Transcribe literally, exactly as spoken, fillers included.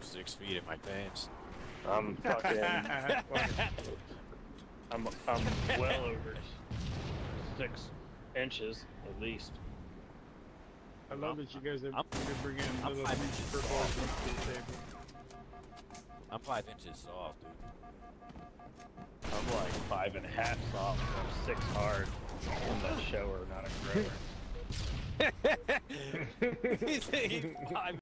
six feet in my pants. I'm fucking. I'm I'm well over six inches at least. I love that you guys are I'm, bringing I'm little five meat inches proportions soft. to the table. I'm five inches soft, dude. I'm like five and a half soft, I'm six hard. I'm a shower, not a grower. He's saying five